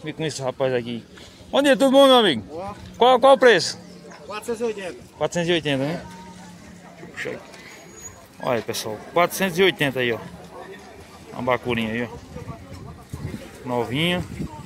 Vem com esse rapaz aqui. Bom dia, tudo bom, meu amigo? Qual o preço? 480. 480, né? Puxa aí. Olha aí, pessoal, 480 aí, ó. Uma bacurinha aí, ó. Novinha.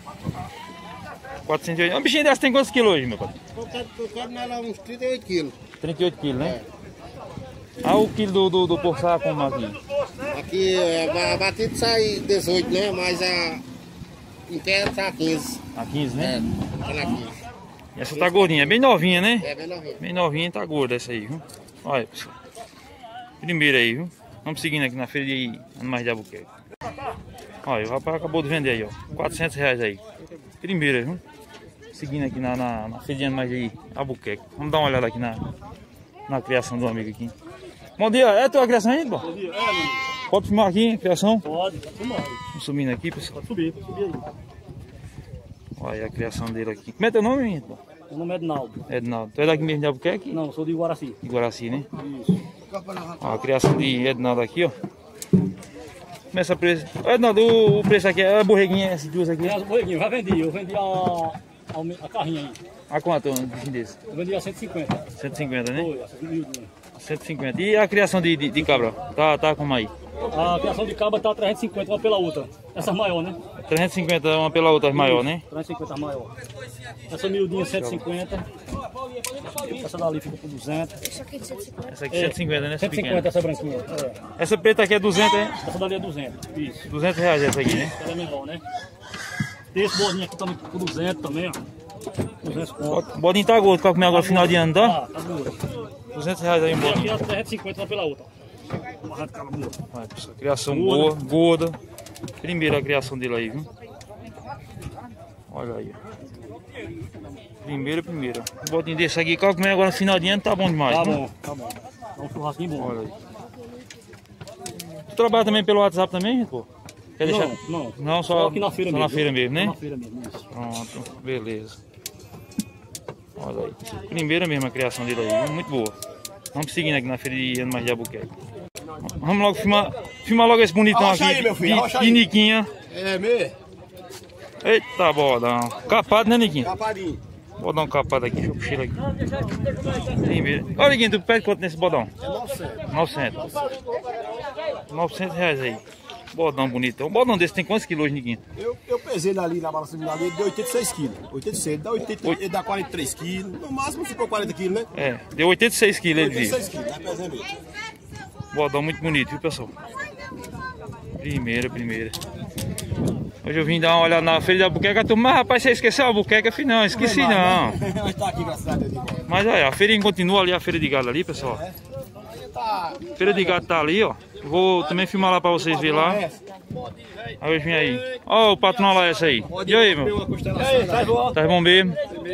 480. Uma bichinha dessa tem quantos quilos hoje, meu pai? Eu quero nela uns 38 quilos. 38 quilos, né? Ah, o quilo do porçá como aqui? Aqui a batida sai 18, né? Mas a inteira tá 15. A 15, né? Tá na 15. E essa tá gordinha, é bem novinha, né? É, bem novinha. Bem novinha e tá gorda essa aí, viu? Olha, pessoal. Primeira aí, viu? Vamos seguindo aqui na feira de animais de Albuquerque. Olha, o rapaz acabou de vender aí, ó. 400 reais aí. Primeira, viu? Seguindo aqui na feira de animais de Albuquerque. Vamos dar uma olhada aqui na criação do amigo aqui. Bom dia, é a tua criação ainda, pô? Bom dia, é, Pode filmar aqui, criação? pode filmar. Vamos subindo aqui, pessoal. Pode subir aí. Olha a criação dele aqui. Como é teu nome, menino? Meu nome é Ednaldo. Ednaldo. Tu é daqui mesmo de Albuquerque? Não, sou de Guaraci. De Guaraci, né? Isso. Ó, a criação de Ednaldo aqui, ó. Começa a preço. Ednaldo, o preço aqui é a borreguinha, essas duas aqui. Tem as borreguinhas, já vendi. Eu vendi a carrinha aí. A quanto um bichinho desse? Eu vendi a 150. 150, né? Foi, essas miudinhas. 150. E a criação de cabra? Tá como aí? A criação de cabra tá 350 uma pela outra. Essa maior, né? 350 uma pela outra maior, né? 350 maior. Essa miudinha 150. Essa dali fica por 200. Essa aqui 150, né? Essa 150 pequena. essa branquinha. É. Essa preta aqui é 200, hein? Essa dali é 200. Isso. 200 reais essa aqui, né? Ela é menor, né? Tem esse bolinho aqui também por 200 também, ó. 200 conto. O bodinho tá gordo pra comer agora final de ano, tá? Tá duro. 200 reais aí um E bodinho. aqui a 350 uma pela outra. Uma radicala boa. Olha, pessoal, criação boa, gorda. Primeira criação dele aí, viu? Olha aí. Primeira. Um botinho desse aqui, pra comer agora no final de ano, tá bom demais. Tá viu? bom, tá bom. Dá um churrasquinho bom. Olha aí. Tu trabalha também pelo WhatsApp também, pô? Quer deixar? Não. Não, só aqui na feira só mesmo. na feira mesmo, né? Na feira mesmo, isso. Pronto, beleza. Olha aí. Primeira mesmo a criação dele aí, viu? Muito boa. Vamos seguindo aqui na feira de animais de Albuquerque. Vamos logo filmar logo esse bonitão Arrocha aqui aí, meu filho, arrocha de aí. Niquinha. É mesmo? Eita, bodão. Capado, né, Niquinha? Capadinho. Vou dar um capado aqui, deixa eu puxar ele aqui. Primeiro. Olha, Niquinha, tu pede quanto nesse bodão? É 900. 900. 900 reais aí. Bodão bonito. Um bodão desse tem quantos quilos hoje, Niquinha? Eu pesei ali na balança de ele, deu 86 quilos. 86, dá 80, ele dá 43 quilos. No máximo ficou 40 quilos, né? É, deu 86 quilos ele disse. 86 quilos, tá pesando mesmo. Bodão muito bonito, viu, pessoal? Primeira. Hoje eu vim dar uma olhada na feira de Albuquerque, a turma, mas rapaz, você esqueceu Albuquerque? Eu falei, não, esqueci não. Mas tá aqui, graças a Deus. Mas olha, a feira continua ali, a feira de gado ali, pessoal. Feira de gado tá ali, ó. Vou também filmar lá pra vocês verem lá. Aí hoje vem aí. Ó, o patrão lá, essa aí. E aí, meu? Tá bom mesmo?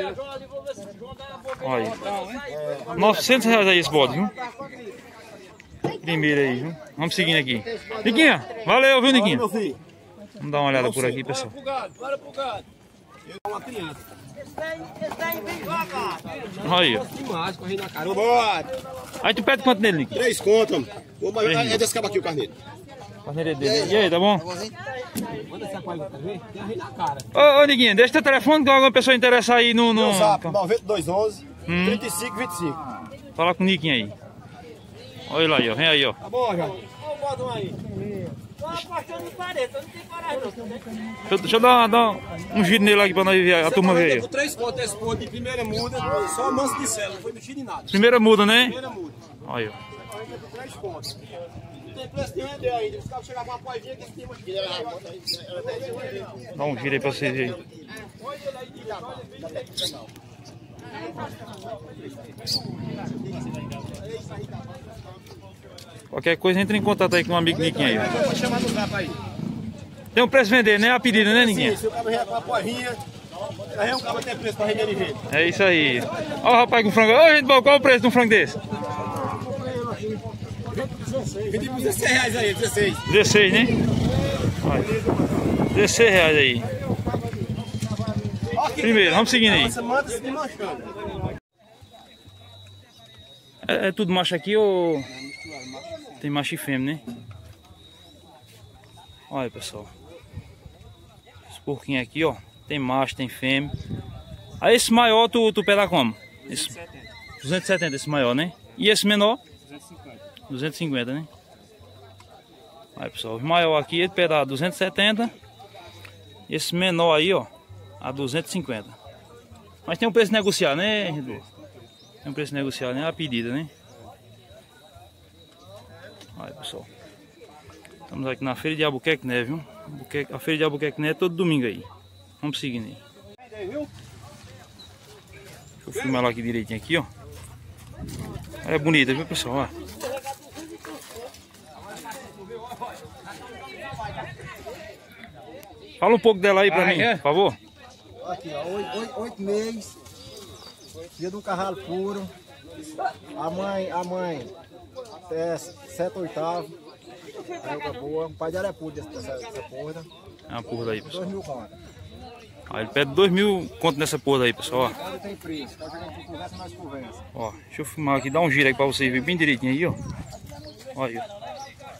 Olha aí. 900 reais aí esse bode, viu? Primeiro aí, viu? Vamos seguindo aqui. Niquinha, valeu, viu, Niquinha? Meu filho. Vamos dar uma olhada por aqui, pessoal. Bora pro gado. Eu sou uma criança. Aí, ó. Demais, correndo na cara. Bora. Aí tu pede quanto nele, Niquinha? 3 conto, mano. É desse cabo aqui o carneiro. Carneiro dele. E aí, tá bom? Manda essa coisa pra ver. Tem a rir na cara. Ô, Niquinha, deixa teu telefone que alguma pessoa interessar aí no... Meu zap, 9211 3525. Fala com o Niquinha aí. Olha ele aí, ó. Vem aí, ó. Tá bom, já. Deixa eu dar um giro nele aqui pra nós ver a turma ver aí. Com 3 contos esse ponto de primeira muda, só manso de cela, não foi mexido em nada. Primeira muda, né? Primeira muda. Olha, ó. 3 pontos. Não tem preço de render ainda. Os caras chegavam com uma poesinha que eles tinham aqui. Dá um giro aí pra vocês verem. Qualquer coisa, entra em contato aí com o amigo Niquinha aí. Eu vou chamar no zap aí. Tem um preço vender, né? A pedida, né, Niquinha? Sim, se o cara vier com uma poesinha, aí o cara tem preço pra render de jeito. É isso aí. Ó o rapaz com frango. Ô, gente boa, qual o preço de um frango desse? Vendi por 16 reais aí, 16. 16, né? Olha. 16 reais aí. Primeiro, vamos seguindo aí. Você manda se desmanchando. É tudo macho aqui ou tem macho e fêmea, né? Olha, pessoal. Esse porquinho aqui, ó. Tem macho, tem fêmea. Aí esse maior tu pega como? Esse, 270 esse maior, né? E esse menor? 250, né? Aí pessoal, o maior aqui ele pega 270. Esse menor aí, ó, a 250. Mas tem um preço negociar, né, Redor? Tem um preço negociar, né? A pedida, né? Aí pessoal, estamos aqui na feira de Albuquerque, né, viu? A feira de Albuquerque, né, é todo domingo aí. Vamos seguindo aí. Deixa eu filmar ela aqui direitinho aqui, ó. Ela é bonita, viu, pessoal? Ó. Fala um pouco dela aí pra mim, por favor. Aqui, ó, 8 meses. Dia de um carralo puro. A mãe é 7 oitavos. É boa. O pai dela é puro dessa porra. É uma porra daí, pessoal. 2.000 conto. Ah, ele pede 2.000 conto nessa porra daí, pessoal. Ó. Não tem preço. Tá jogando por conversa, nós conversa. Ó, deixa eu filmar aqui, dá um giro aí pra vocês verem bem direitinho aí, ó. Olha aí, ó.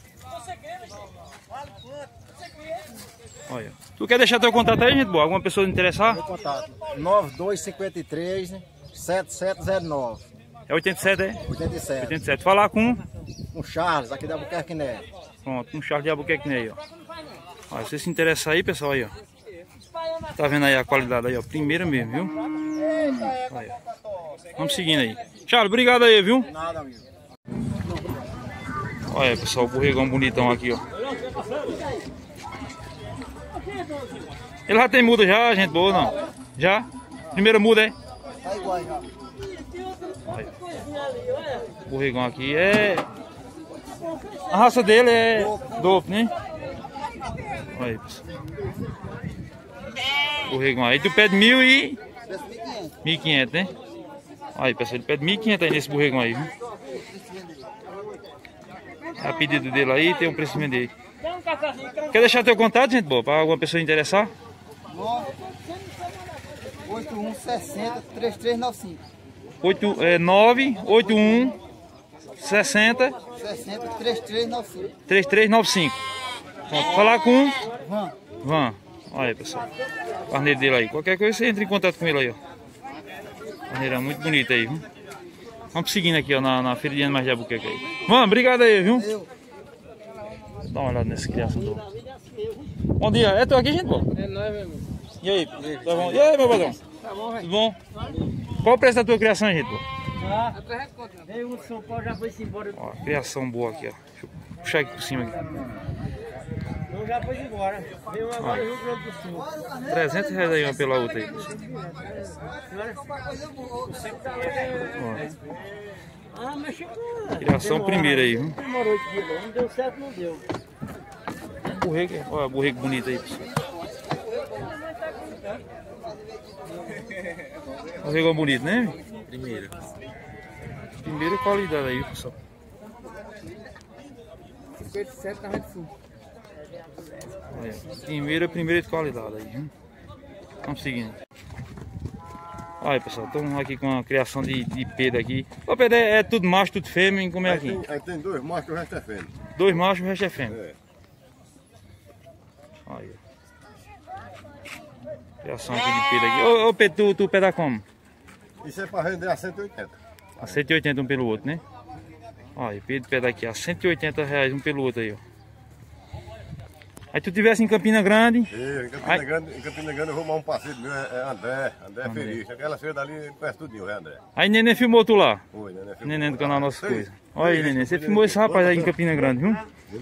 Olha. Tu quer deixar teu contato aí, gente boa? Alguma pessoa interessar? Meu contato: 9253 7709. É 87, é? 87. 87. Falar com... Com Charles, aqui da Albuquerque, né? Pronto, com Charles de Albuquerque, né, aí, ó. Ó, se você se interessar aí, pessoal, aí, ó. Tá vendo aí a qualidade aí, ó. Primeira mesmo, viu? Aí, ó. Vamos seguindo aí. Charles, obrigado aí, viu? Nada, amigo. Olha aí, pessoal, o borregão bonitão aqui, ó. Ele já tem muda já, gente boa, não? Já? Primeira muda, é? Tá igual já. Olha. O borregão aqui é... A raça dele é Dope, né? Olha aí, pessoal. Borregão aí, tu pede 1.500, né? Aí, pessoal, ele pede 1.500 aí nesse borregão aí, viu? A pedida dele aí, tem um preço de vender. Quer deixar teu contato, gente boa, para alguma pessoa interessar? 8160 3395. 981 60 60 3395. 3395. Pronto, falar com Van. Van. Olha aí, pessoal. O carneiro dele aí. Qualquer coisa você entra em contato com ele aí, ó. Carneira muito bonita aí, viu? Vamos seguindo aqui, ó, na feira de animais de Albuquerque aí. Van, obrigado aí, viu? Dá uma olhada nessa criação do... Bom dia, é tu aqui, gente, pô? É nóis, meu amigo. E aí, tá bom? E aí, meu padrão? Tá bom, velho. Tudo bom? Qual o preço da tua criação, gente, pô? Veio um de São Paulo, já foi-se embora. Ó, criação boa aqui, ó. Deixa eu puxar aqui por cima aqui. Eu já foi embora. Veio agora e o outro por cima. 300 reais aí uma pela outra aí. Ah, mas chegou. Criação primeira aí, viu? Demorou 8 dias, não deu certo, não deu. Borrego, olha, borrego bonito aí, pessoal. Borregão bonito, né? Primeira. Primeira qualidade aí, pessoal. 57 tá de fundo. Olha, primeira de qualidade aí, viu? Vamos seguindo. Olha, pessoal, estamos aqui com a criação de Pedro aqui. O Pedro é tudo macho, tudo fêmea, como é aqui? Aí tem 2 machos e o resto é fêmea. 2 machos e o resto é fêmea. É. Olha. Criação aqui de Pedro aqui. Ô Pedro, tu peda como? Isso é para vender a 180. A 180 um pelo outro, né? Olha, Pedro peda aqui a 180 reais um pelo outro aí, ó. Aí tu tivesse em Campina Grande. Em Campina Grande eu vou arrumar um parceiro meu, é André Feliz. Aquela feira dali ele conhece tudinho, é André. Aí Neném filmou tu lá. Oi, Neném filmou. Neném do canal Nossa Coisa. Olha aí, Neném, você filmou esse rapaz aí em Campina Grande, viu?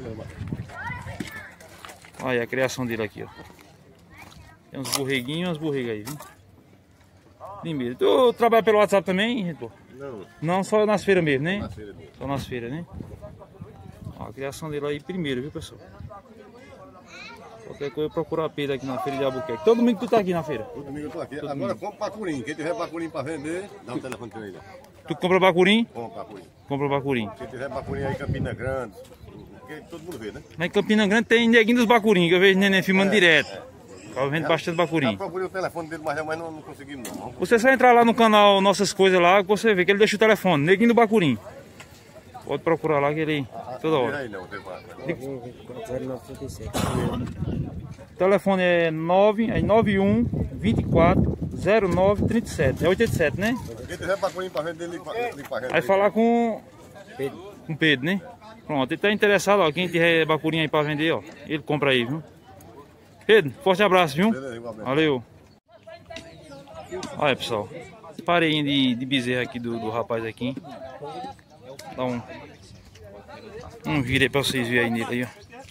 Olha a criação dele aqui, ó. Tem uns borreguinhos e umas borregas aí, viu? Primeiro. Tu trabalha pelo WhatsApp também, gente? Não. Não, só nas feiras mesmo, né? Na feira mesmo. Só nas feiras, né? Ó, a criação dele aí primeiro, viu, pessoal? Qualquer coisa procura Pedro aqui na feira de Albuquerque. Todo domingo tu tá aqui na feira? Todo domingo eu tô aqui. Agora compra bacurim. Quem tiver bacurim para vender, dá um telefone pra ele. Tu compra bacurim? Compra bacurim. Compra bacurim. Quem tiver bacurim aí em Campina Grande, porque todo mundo vê, né? Lá em Campina Grande tem neguinho dos bacurim, que eu vejo Neném filmando direto. Eu vendo bastante bacurim. Já procurei o telefone dele, mas não conseguimos não. Você só entrar lá no canal Nossas Coisas lá, que você vê que ele deixa o telefone, neguinho do bacurim. Pode procurar lá que ele toda hora. Aí não, tem mais. O telefone é 91 240937. É 87, né? Quem tiver bacurinha pra vender, liga pra gente. Vai falar com o Pedro, né? Pronto, ele tá interessado, ó. Quem tiver bacurinha aí pra vender, ó, ele compra aí, viu? Pedro, forte abraço, viu? Valeu. Olha, pessoal. Pareinha de bezerra aqui do rapaz aqui. Dá um vira aí pra vocês verem aí nele aí, ó.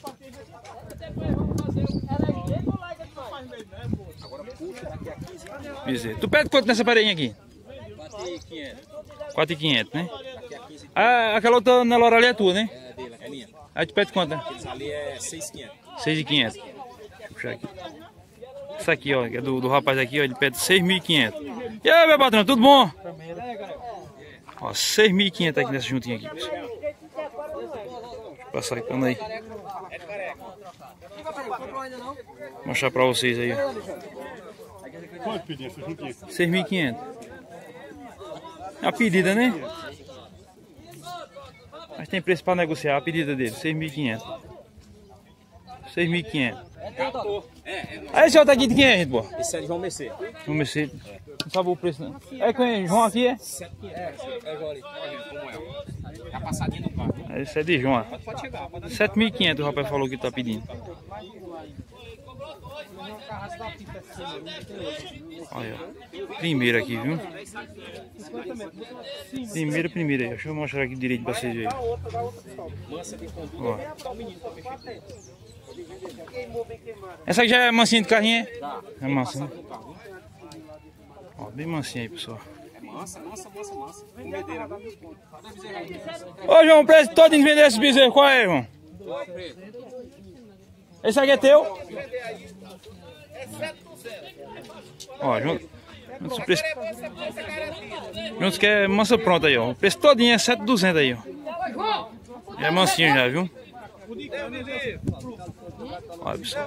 Bezerra. Tu pede quanto nessa pareinha aqui? 4.500, né? Ah, aquela outra Nelore ali é tua, né? É dele, é minha. Aí tu pede quanto, né? Ali é 6.500. 6.500. Puxa aqui. Isso aqui, ó, que é do rapaz aqui, ó, ele pede 6.500. E aí, meu patrão, tudo bom? Ó, 6.500 aqui nessa juntinha aqui, pessoal. Passar aqui aí. Vou mostrar pra vocês aí, ó. Quanto pedir essa juntinha? 6.500. É a pedida, né? Mas tem preço pra negociar, a pedida dele, 6.500. 6.500. Aí esse outro aqui de quem é, gente, pô? Esse é de João Mercê. João Mercê. Não sabe o preço, não. É quem? João aqui, é? 7.500. É, João ali. Como é? Tá passadinha no carro. Esse é de João. Pode chegar, pode 7.500 o rapaz falou que tá pedindo. Olha, primeiro aqui, viu? Primeira aí. Deixa eu mostrar aqui direito pra vocês verem. Ó. Essa aqui já é mansinha de carrinho, é? É mansinha. Ó, bem mansinha aí, pessoal. Massa. Ô, João, o preço todo de vender esse bezerro, qual é, João? Esse aqui é teu? Ó, junto preço. Juntos que é mansa pronta aí, ó. O preço todinho é 7.200 aí, ó. Já é mansinho já, viu? Olha, pessoal.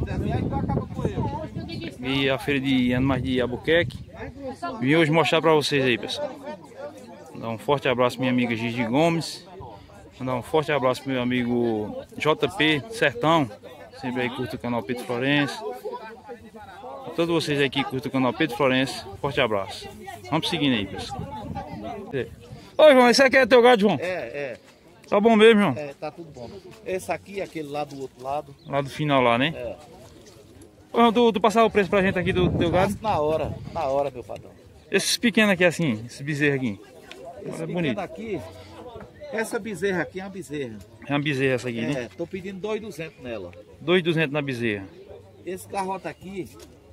E a feira de animais de Albuquerque. Vim hoje mostrar pra vocês aí, pessoal. Dar um forte abraço minha amiga Gigi Gomes. Mandar um forte abraço pro meu amigo JP Sertão. Sempre aí curta o canal Pedro Florencio. A todos vocês aqui que curtem o canal Pedro Florencio, forte abraço. Vamos seguindo aí, pessoal. Ô, João, esse aqui é teu gado, João? É. Tá bom mesmo, João? É, tá tudo bom. Esse aqui, aquele lá do outro lado. Lá do final lá, né? É. Ô, João, tu passava o preço pra gente aqui do teu gado? Na hora, meu padrão. Esses pequenos aqui assim, esse bezerro aqui. Esse É bonito. aqui, essa bezerra aqui é uma bezerra. É uma bezerra essa aqui, né? Tô pedindo 2.200 nela. 2.200 na bezerra. Esse garrote aqui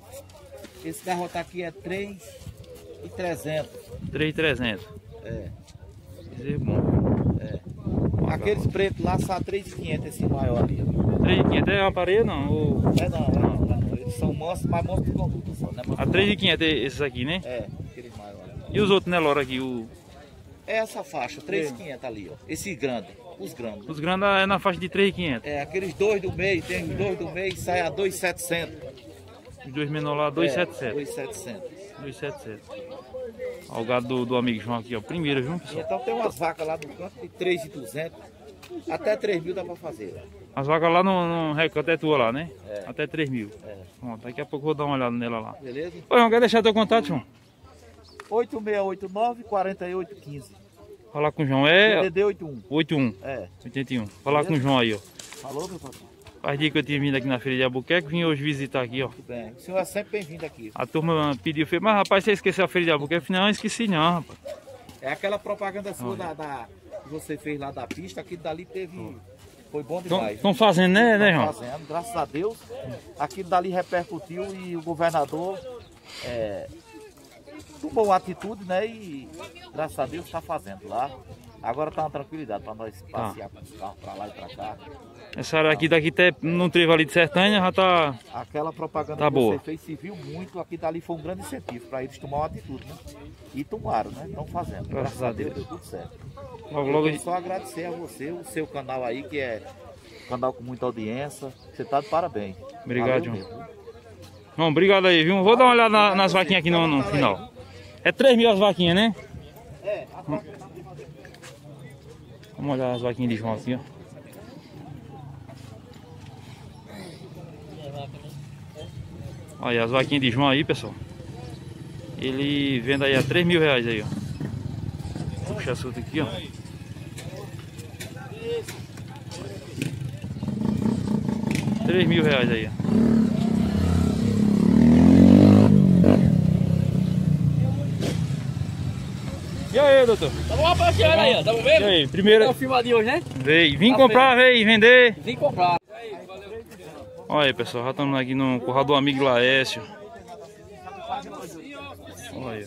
é 3.300. 3.300. É. Bezerro bom. Aqueles pretos lá são 3.500, esse maior ali. 3.500 é uma parede, não? Ou... Não. Eles são mansos, mas mansos de conduta só, né? A 3.500 é esses aqui, né? É, aqueles maiores. E os outros Nelore aqui? É essa faixa, 3.500 ali, ó. Esse grande, os grandes. Os grandes é na faixa de 3.500. É, aqueles dois do meio, tem os dois do meio, sai a 2.700. Os dois menores lá, 2.700. 2.700. 2.700. Ó, o gado do amigo João aqui, ó. Primeiro, viu, pessoal? Então tem umas vacas lá do canto de 3.200. Até 3.000 dá pra fazer. As vacas lá no recanto é tua lá, né? É. Até 3.000. É. Pronto, daqui a pouco eu vou dar uma olhada nela lá. Beleza? Ô, João, quer deixar teu contato, João? 8689-4815. Falar com o João é... DDD 81. 81. É. 81. Falar com o João aí, ó. Falou, meu patrão? Faz dia que eu tinha vindo aqui na feira de Albuquerque, vim hoje visitar aqui, ó. Tudo bem. O senhor é sempre bem-vindo aqui. A turma pediu, mas rapaz, você esqueceu a feira de Albuquerque? Eu falei, não, esqueci não, rapaz. É aquela propaganda sua que você fez lá da pista, aquilo dali teve... Foi bom demais. Estão fazendo, né, João? Fazendo, graças a Deus. Aquilo dali repercutiu e o governador tomou uma atitude, né? E graças a Deus está fazendo lá. Agora tá uma tranquilidade para nós passear com os carros para lá e para cá. Essa área aqui daqui até no trevo ali de Sertânia já tá... Aquela propaganda tá que boa. você fez se viu muito, aqui dali foi um grande incentivo para eles tomar uma atitude, né? E tomaram, né? Estão fazendo. Graças a Deus deu tudo certo. Logo... Eu só agradecer a você, o seu canal aí, que é um canal com muita audiência. Você tá de parabéns. Obrigado, João. João. João, obrigado aí, viu? Vou dar uma olhada nas vaquinhas aqui no final. É 3.000 as vaquinhas, né? É, Vamos olhar as vaquinhas de João aqui, ó. Olha as vaquinhas de João aí, pessoal. Ele vende aí a 3 mil reais aí, ó. Vou puxar essa outra aqui, ó. R$ 3.000 aí, ó. E aí, doutor? Tamo rapaziada aí, ó. Tamo vendo? E aí, primeiro... É o filmado de hoje, né? Veio. Vim comprar, veio vender. Vim comprar. Olha aí, pessoal, já estamos aqui no curral do amigo Laércio. Olha.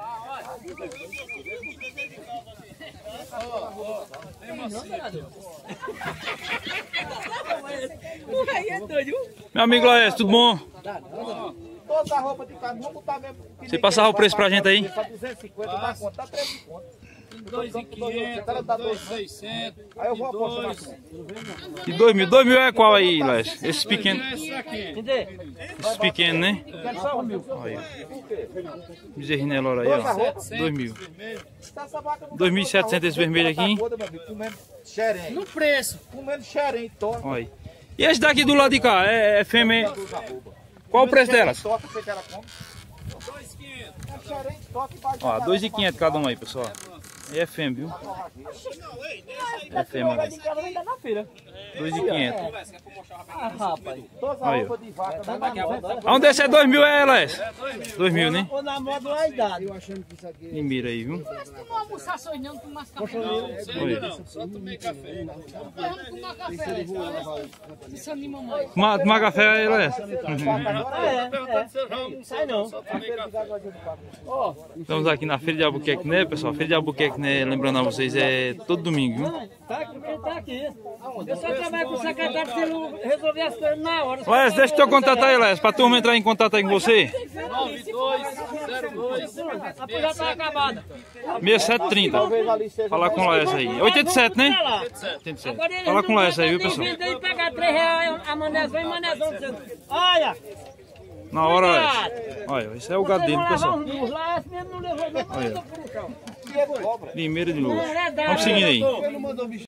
Meu amigo Laércio, tudo bom? Toda a roupa de carne, vamos botar mesmo. Você passava o preço pra gente aí? Pra 250, dá conta, dá 3 conto. 2.500, 2.600. Aí eu vou apostar na conta. E 2.000? 2.000 é qual aí, Laércio? Esses pequenos. Entendeu? Esses pequenos, né? Olha. Bezerrinho Nelora aí, ó. 2.000. 2.700 esse vermelho aqui. Comendo xerém. No preço. Comendo xerém, toca. Olha. E esse daqui do lado de cá, é fêmea? Qual o preço delas? Toca, você quer ela come? 2.500. Ó, 2.500 cada um aí, pessoal. E é fêmea, viu? É fêmea, galera. 2.500. Ah, rapaz. Toda a Aí, roupa de vaca, tá na moda. Onde esse é 2.000 é, Laércio? 2.000, né? Ou na moda ou a idade. E mira aí, viu? Mas tu não almoçasse hoje não, tu tomasse café. Olha. Só tomei café. Vamos tomar café. Isso anima mais. Tomar café aí, Laércio. Sai não. Estamos aqui na Feira de Albuquerque, né, pessoal? Feira de Albuquerque, né? Lembrando a vocês, é todo domingo, viu? Tá aqui. Eu só trabalho com o secretário se ele resolver as coisas na hora. Laércio, deixa o teu contato aí, Laércio, pra turma entrar em contato aí com você. 9202. A já tá acabada. 6730. Falar com o Laércio aí. 87, né? 87. Fala com o Laércio aí, viu, pessoal? Vem pegar R$3 a manezão e manezão. Olha! Na hora, Laércio. Olha, esse é o gado dele, pessoal. Lá mesmo não levou não. Olha. Primeiro de novo. Vamos seguindo aí.